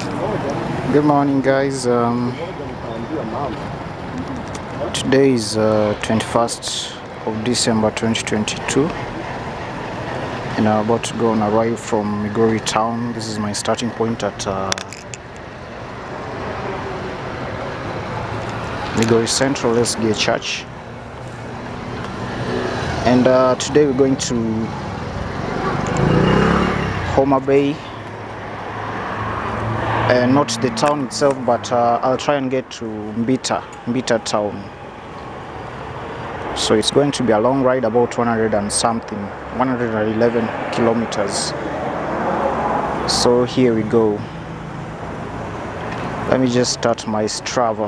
Good morning, guys. Today is 21st of December 2022, and I'm about to go on a ride from Migori town. This is my starting point at Migori Central SDA Church, and today we're going to Homabay. Not the town itself, but I'll try and get to Mbita town. So it's going to be a long ride, about 111 kilometers. So here we go. Let me just start my Strava.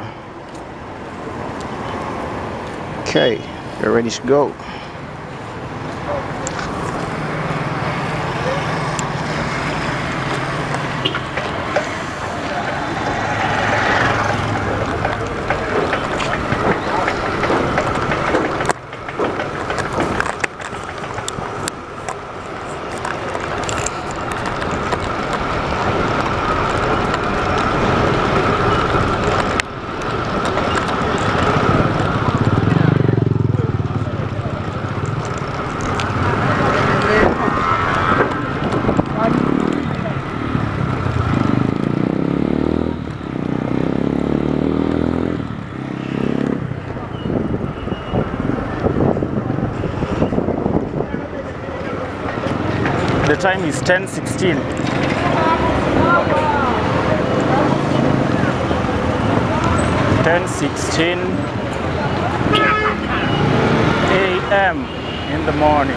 Okay, we're ready to go. The time is 10:16. a.m. in the morning.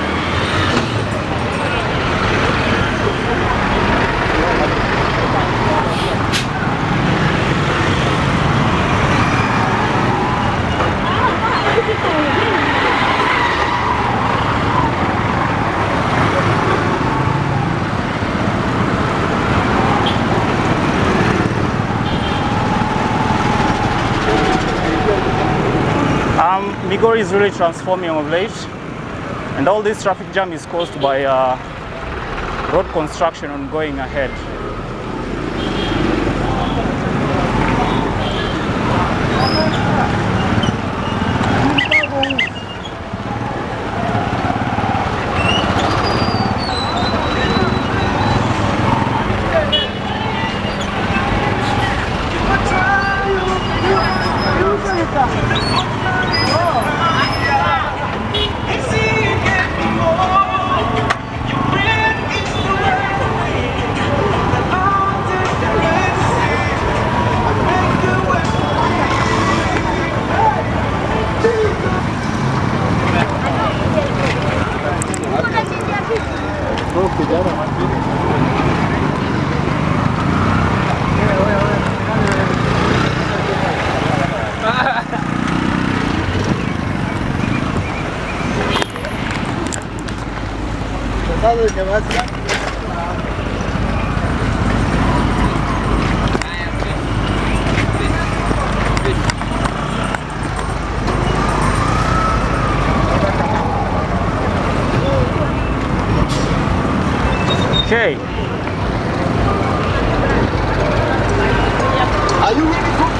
Migori is really transforming of late, and all this traffic jam is caused by road construction ongoing ahead. Okay. Are you ready to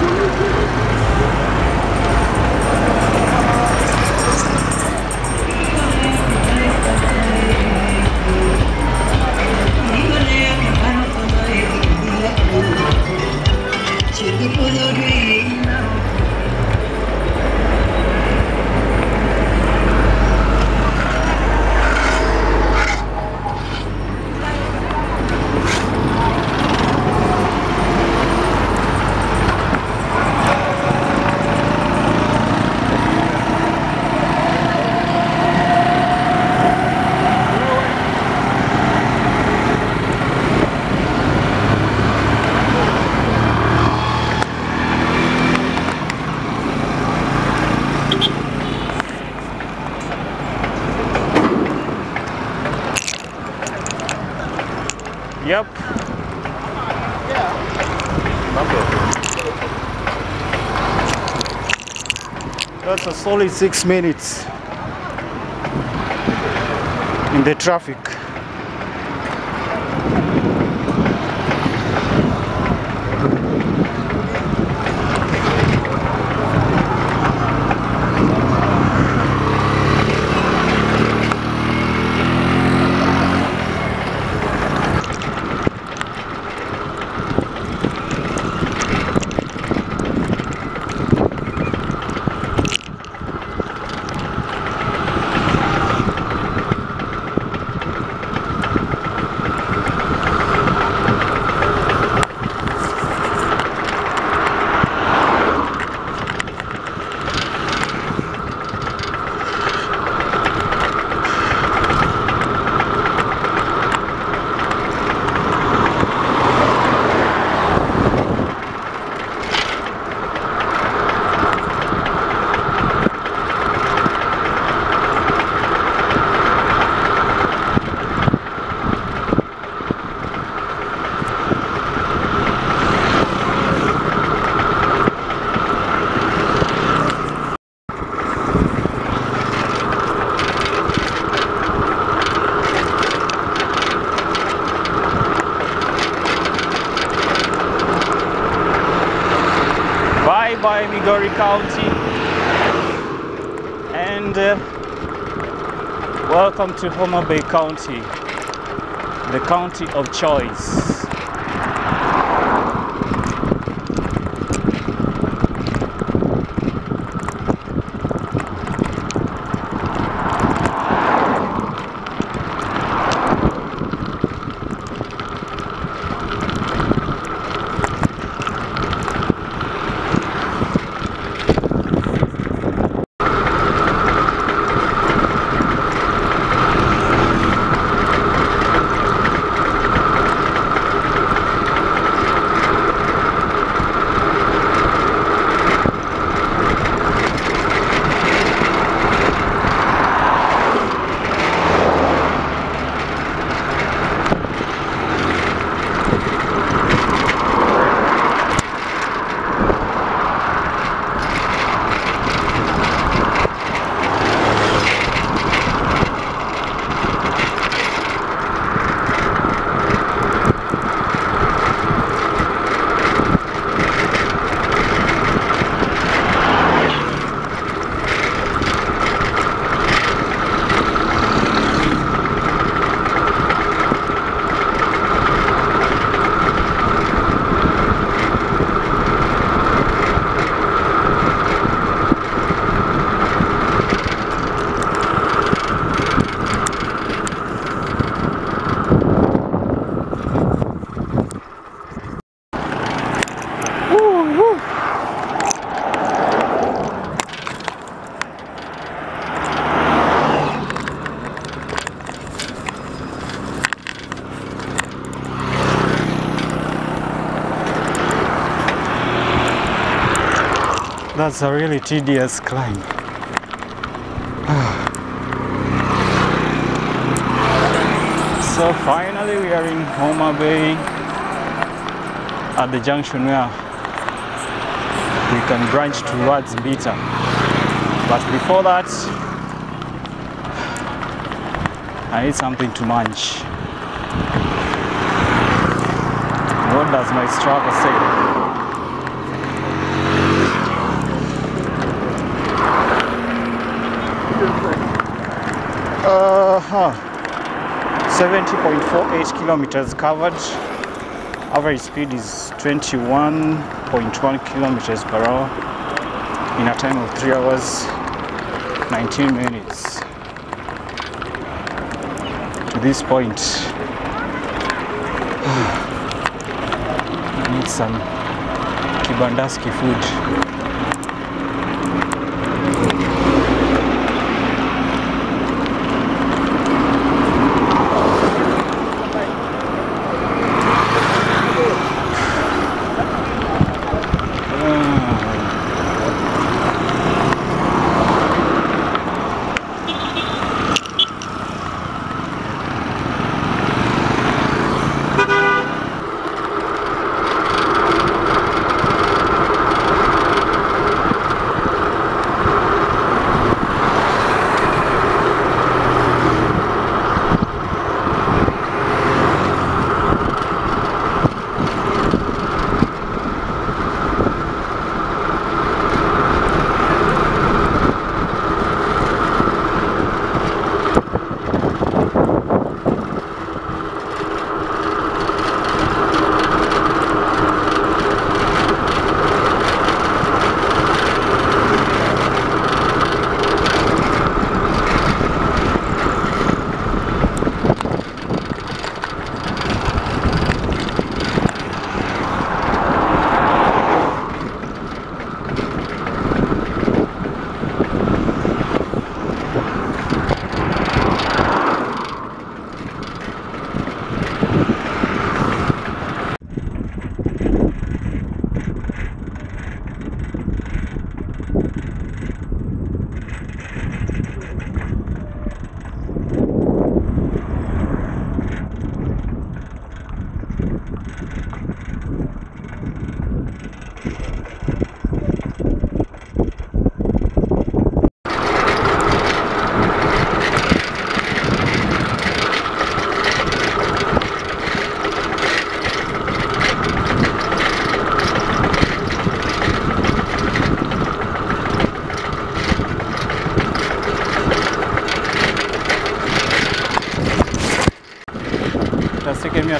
Yep. That's a solid 6 minutes in the traffic. Homabay, Migori County, and welcome to Homabay County, the county of choice. That's a really tedious climb. So finally we are in Homabay at the junction where we can branch towards Mbita. But before that, I need something to munch. What does my Strava say? 70.48 kilometers covered. Average speed is 21.1 kilometers per hour in a time of 3 hours 19 minutes. To this point, I need some Kibandaski food.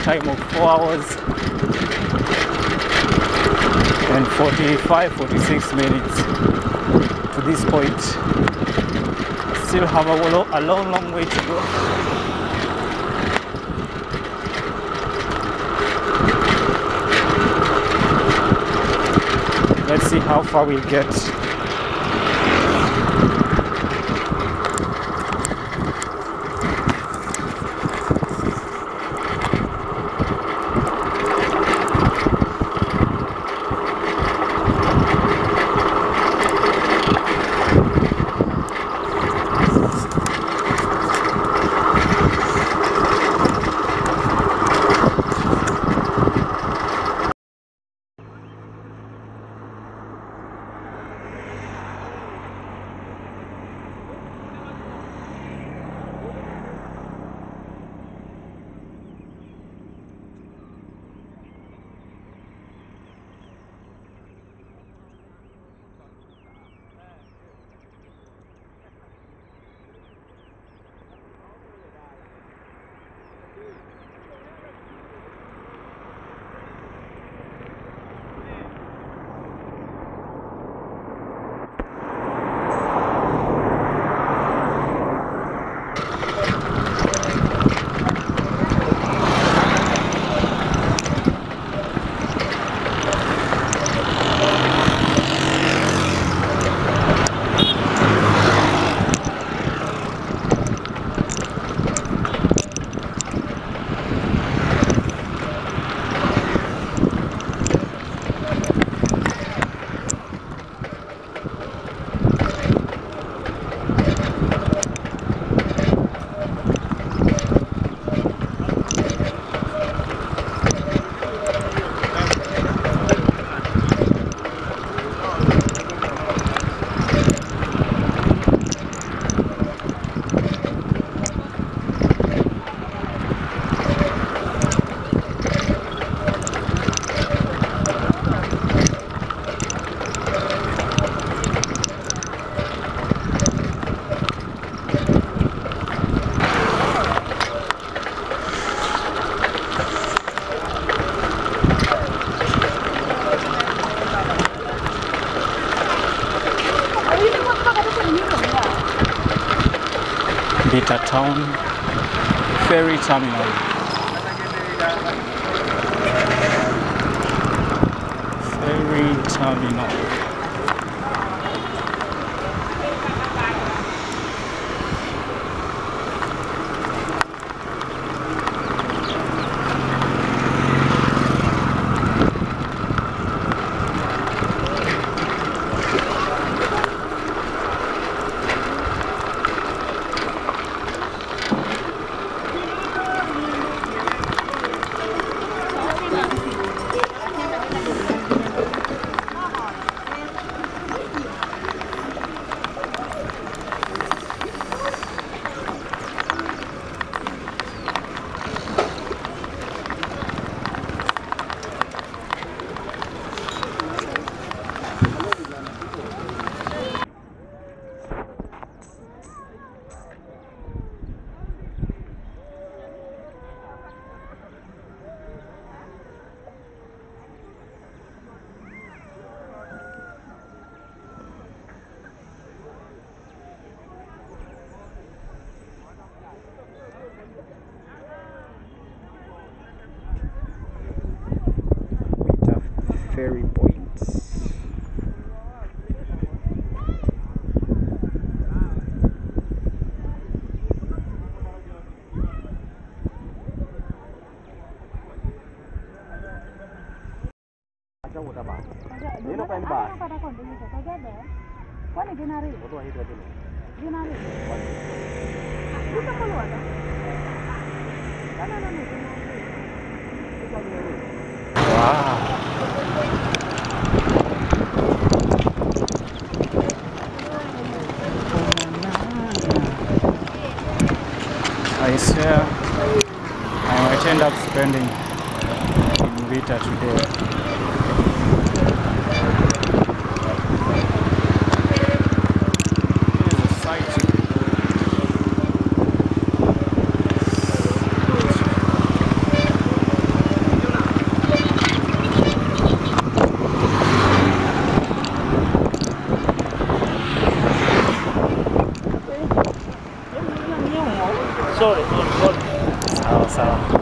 time of 4 hours and 46 minutes to this point. Still have a long way to go. Let's see how far we'll get. Mbita town ferry terminal. Ferry terminal. Ferry points. Wow. I swear I might end up spending in Mbita today. Sawa sawa.